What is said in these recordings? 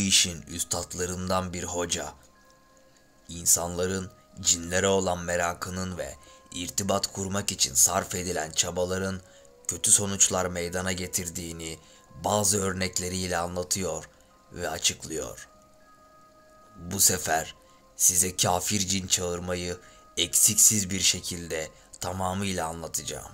işin üstatlarından bir hoca, insanların cinlere olan merakının ve irtibat kurmak için sarf edilen çabaların kötü sonuçlar meydana getirdiğini bazı örnekleriyle anlatıyor ve açıklıyor. Bu sefer size kafir cin çağırmayı eksiksiz bir şekilde tamamıyla anlatacağım.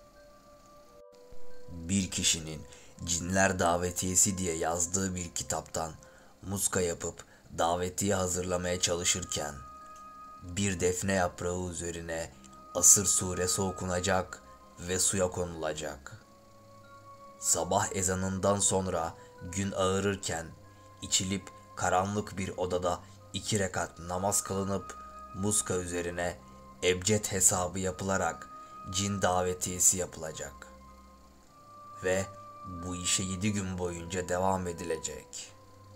Bir kişinin cinler davetiyesi diye yazdığı bir kitaptan muska yapıp davetiye hazırlamaya çalışırken bir defne yaprağı üzerine Asır suresi okunacak ve suya konulacak. Sabah ezanından sonra gün ağarırken içilip karanlık bir odada 2 rekat namaz kılınıp muska üzerine ebced hesabı yapılarak cin davetiyesi yapılacak. Ve bu işe 7 gün boyunca devam edilecek.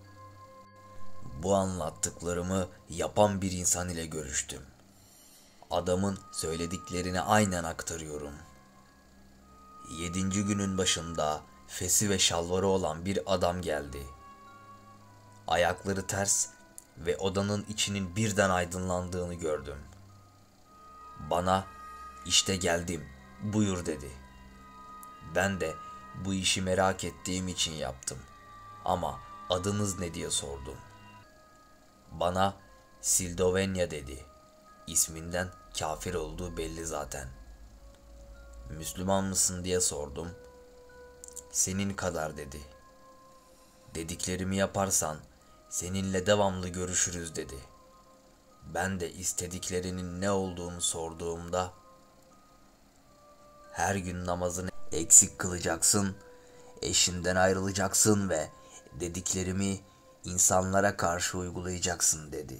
Bu anlattıklarımı yapan bir insan ile görüştüm. Adamın söylediklerini aynen aktarıyorum. 7. günün başında fesi ve şalvarı olan bir adam geldi. Ayakları ters ve odanın içinin birden aydınlandığını gördüm. Bana "İşte geldim, buyur" dedi. Ben de bu işi merak ettiğim için yaptım. Ama adınız ne diye sordum. Bana Sildovenya dedi. İsminden kafir olduğu belli zaten. Müslüman mısın diye sordum. Senin kadar dedi. Dediklerimi yaparsan seninle devamlı görüşürüz dedi. Ben de istediklerinin ne olduğunu sorduğumda her gün namazını eksik kılacaksın, eşinden ayrılacaksın ve dediklerimi insanlara karşı uygulayacaksın dedi.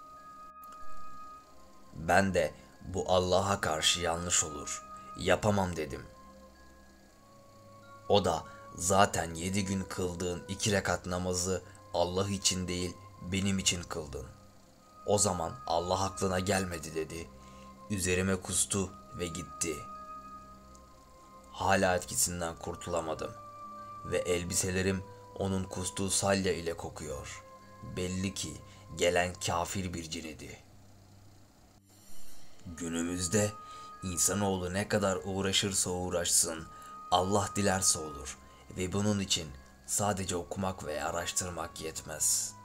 Ben de bu Allah'a karşı yanlış olur, yapamam dedim. O da zaten 7 gün kıldığın 2 rekat namazı Allah için değil benim için kıldın. O zaman Allah aklına gelmedi dedi. Üzerime kustu ve gitti. Hala etkisinden kurtulamadım ve elbiselerim onun kustuğu salya ile kokuyor. Belli ki gelen kafir bir cin idi. Günümüzde insanoğlu ne kadar uğraşırsa uğraşsın, Allah dilerse olur ve bunun için sadece okumak ve araştırmak yetmez.